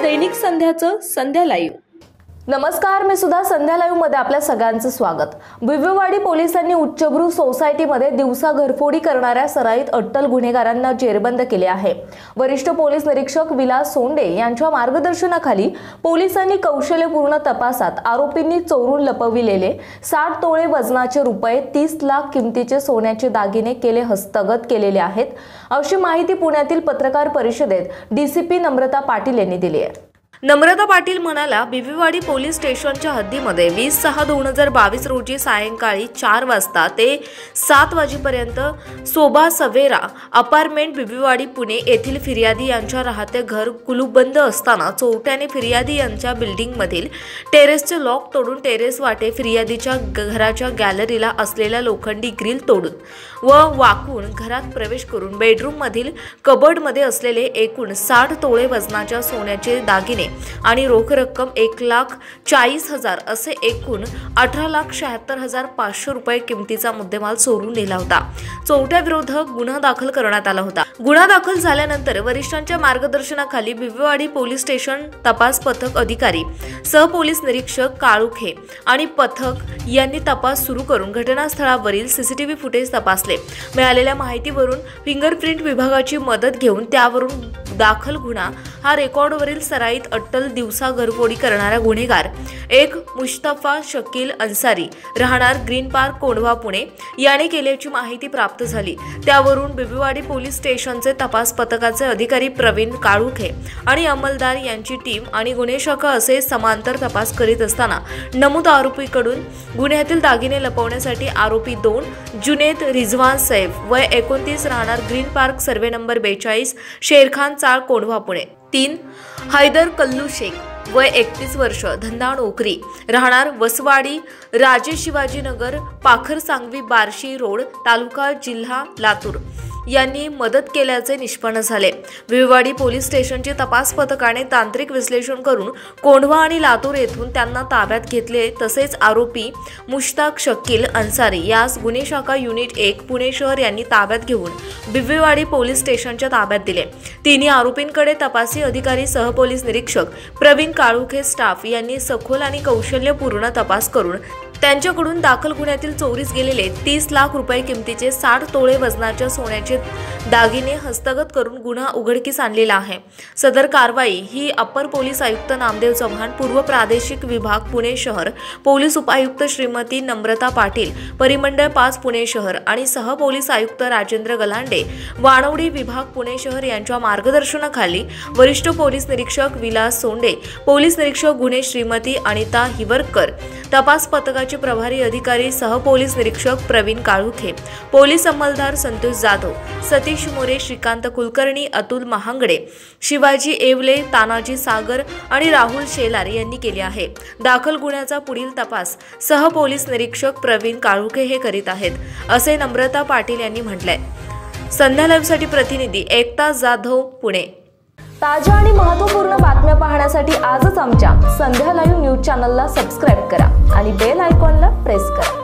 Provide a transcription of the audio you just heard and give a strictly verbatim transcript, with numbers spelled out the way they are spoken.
दैनिक संध्याचं संध्या live. नमस्कार, मी सुद्धा संध्या live मध्ये आपल्या सगळ्यांचं स्वागत। बिव्वेवाडी पोलिसांनी उच्चभ्रू सोसायटीमध्ये दिवसा घरफोडी करणाऱ्या सराईत अट्टल गुन्हेगारांना जेरबंद केले आहे। वरिष्ठ पोलीस निरीक्षक विलास सोंडे यांच्या मार्गदर्शनाखाली पोलिसांनी कौशल्यपूर्ण तपासात आरोपींनी चोरून लपविलेले साठ तोळे वजनाचे रुपये तीस लाख किमतीचे सोन्याचे दागिने केले हस्तगत केलेले आहेत, अशी माहिती पुण्यातील पत्रकार परिषदेत डीसीपी नम्रता पाटील यांनी दिली आहे। नम्रता पाटील म्हणाला, बिव्वेवाडी पोलीस स्टेशनच्या हद्दीमध्ये वीस सहा दोन हजार बावीस रोजी सायंकाळी चार वाजता ते सात वाजेपर्यंत सोबा सवेरा अपार्टमेंट बिव्वेवाडी पुणे येथील फिर्यादी यांच्या राहते घर कुलूपबंद असताना चोरट्याने फिर्यादी यांच्या बिल्डिंगमधील टेरेसचे लॉक तोडून टेरेस वाटे फिर्यादीच्या घराच्या गॅलरीला असलेल्या लोखंडी ग्रिल तोडून व वाकून घरात प्रवेश करून बेडरूम मधील कबर्डमध्ये असलेले एकूण साठ तोळे वजनाच्या सोन्याचे दागिने आणि रोख रक्कम एक लाख चाळीस हजार असे एकूण अठरा लाख शहात्तर हजार पाचशे रुपये किमतीचा मुद्देमाल चोरून नेला होता। चोरट्याविरोधात गुन्हा दाखल करण्यात आला होता। गुन्हा दाखल झाल्यानंतर वरिष्ठांच्या मार्गदर्शनाखाली बिव्वेवाडी पोलीस स्टेशन तपास पथक अधिकारी सह पोलीस निरीक्षक काळुखे आणि पथक यांनी तपास सुरू करून घटनास्थळावरील सीसीटीव्ही फुटेज तपासले। मिळालेल्या माहितीवरून फिंगरप्रिंट विभागाची मदत घेऊन त्यावरून दाखल गुन्हा हा रेकॉर्डवरील सराईत अट्टल दिवसा घरफोडी करणारा गुन्हेगार एक मुस्तफा शकील अन्सारी राहणार ग्रीन पार्क कोंढवा पुणे याने केल्याची माहिती प्राप्त झाली। त्यावरून बिव्वेवाडी पोलीस स्टेशनचे तपास पथकाचे अधिकारी प्रवीण काळुखे आणि अंमलदार यांची टीम आणि गुन्हे शाखा असे समांतर तपास करीत असताना नमूद आरोपीकडून गुन्ह्यातील दागिने लपवण्यासाठी आरोपी दोन जुनेद रिजवान सैफ वय एकोणतीस राहणार ग्रीन पार्क सर्वे नंबर बेचाळीस शेरखान चाळ कोंढवा पुणे, तीन हैदर कल्लू शेख वय एकतीस वर्ष धंदा नोकरी राहणार वसवाडी राजे शिवाजीनगर पाखर सांगवी बार्शी रोड तालुका जिल्हा लातूर यांनी मदत केल्याचे निष्पन्न झाले। बिव्वेवाडी पोलीस स्टेशनचे तपास पथकाने तांत्रिक विश्लेषण करून कोंढवा आणि लातूर येथून त्यांना ताब्यात घेतले। तसेच आरोपी मुश्ताक शकील अन्सारी यास गुन्हे शाखा युनिट एक पुणे शहर यांनी ताब्यात घेऊन बिव्वेवाडी पोलीस स्टेशनच्या ताब्यात दिले। तिन्ही आरोपींकडे तपासी अधिकारी सह पोलीस निरीक्षक प्रवीण काळुखे स्टाफ यांनी सखोल आणि कौशल्यपूर्ण तपास करून त्यांच्याकडून दाखल गुन्ह्यातील चोरीस गेलेले तीस लाख रुपये किमतीचे साठ तोळे वजनाच्या सोन्याचे दागिने हस्तगत करून गुन्हा उघडकीस आणलेला आहे। सदर कारवाई ही अपर पोलीस आयुक्त नामदेव चव्हाण, पूर्व प्रादेशिक विभाग पुणे शहर पोलीस उपायुक्त श्रीमती नम्रता पाटील, परिमंडळ पाच पुणे शहर आणि सह पोलीस आयुक्त राजेंद्र गलांडे, वाणवडी विभाग पुणे शहर यांच्या मार्गदर्शनाखाली वरिष्ठ पोलीस निरीक्षक विलास सोंडे, पोलीस निरीक्षक गुन्हे श्रीमती अनिता हिवरकर, तपास पथकाचे प्रभारी अधिकारी सह पोलीस निरीक्षक प्रवीण काळुखे, पोलीस अंमलदार संतोष जाधव, सतीश मोरे, श्रीकांत कुलकर्णी, अतुल महांगडे, शिवाजी येवले, तानाजी सागर आणि राहुल शेलार यांनी केले आहे। दाखल गुन्ह्याचा पुढील तपास सह पोलीस निरीक्षक प्रवीण काळुखे हे करीत आहेत, असे नम्रता पाटील यांनी म्हटलंय। संध्या लाईव्हसाठी प्रतिनिधी एकता जाधव, पुणे। ताज्या आणि महत्त्वपूर्ण बातम्या पाहण्यासाठी आजच आमच्या संध्या लाईव्ह न्यूज चॅनलला सबस्क्राईब करा आणि बेल आयकॉनला प्रेस करा।